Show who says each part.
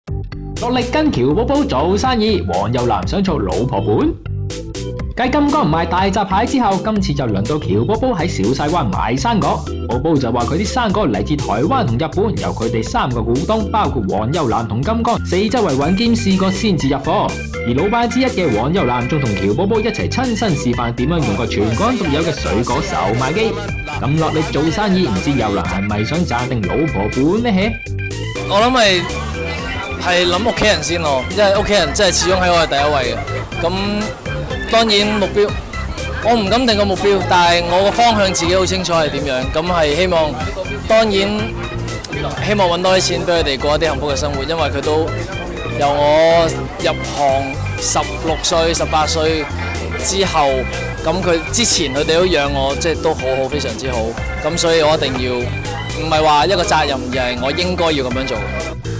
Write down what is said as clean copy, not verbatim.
Speaker 1: 落力跟喬寶寶做生意，黃又南想做老婆本。繼金剛賣大閘蟹之後，今次就輪到喬寶寶喺小西灣賣生果。寶寶就話佢啲生果嚟自台灣同日本，由佢哋3個股東，包括黃又南同金剛，四周圍揾兼試過先至入貨。而老闆之一嘅黃又南仲同喬寶寶一齊親身示範點樣用個全港獨有嘅水果售賣機。咁落力做生意，唔知又南係咪想賺定老婆本呢？
Speaker 2: 我諗係諗屋企人先咯，因為屋企人真係始終喺我係第一位嘅。咁當然目標，我唔敢定個目標，但係我個方向自己好清楚係點樣。咁係希望，當然希望揾多啲錢俾佢哋過一啲幸福嘅生活，因為佢都由我入行16歲、18歲之後，咁佢之前佢哋都養我，即係都好好，非常之好。咁所以我一定要，唔係話一個責任，而係我應該要咁樣做。